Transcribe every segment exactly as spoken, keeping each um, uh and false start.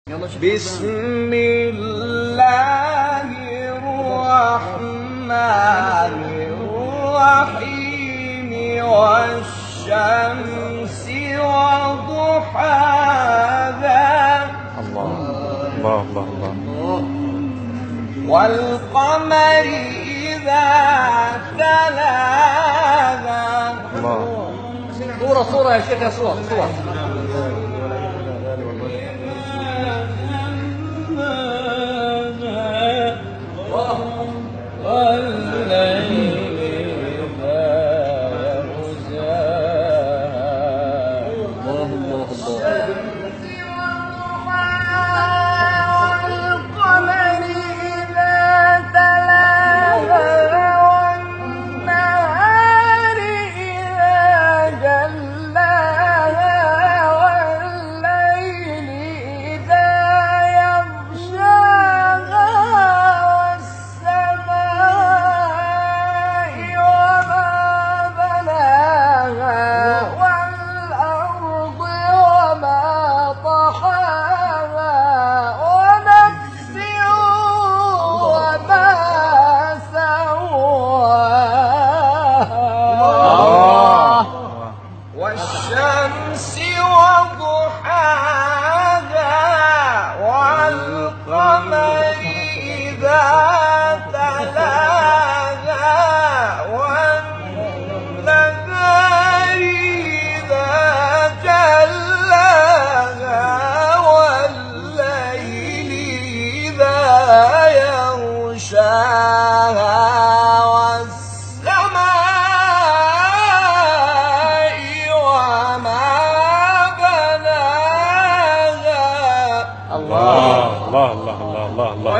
بسم الله الرحمن الرحيم والشمس وضحاها الله الله الله الله والقمر إذا تلاها. الله صورة صورة يا شيخ، يا صور صور. والشمس وضحاها والقمر إذا تلاها والنهار إذا جلاها والليل إذا يغشاها الله الله الله الله الله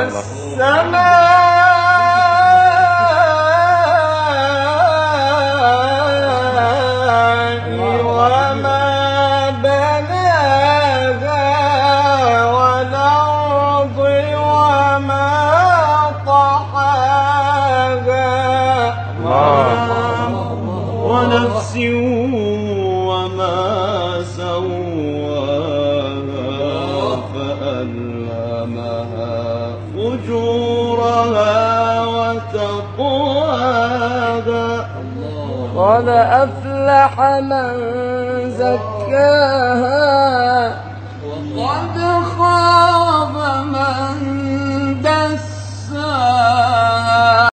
والسماء وما بناها والأرض وما طحاها ونفس وما سواها فألهمها فجورها وتقواها. قد أفلح من زكاها وقد خاب من دساها.